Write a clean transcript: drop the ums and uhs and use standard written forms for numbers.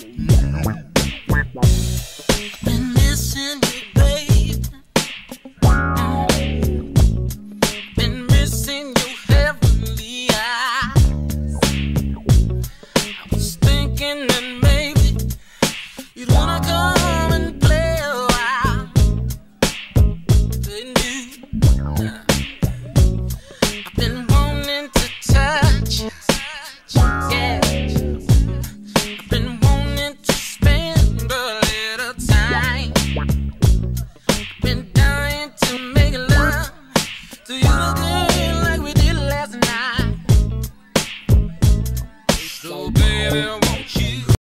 Been missing you, babe. Been missing your heavenly eyes. I was thinking that maybe you'd wanna come and play a while. Indeed.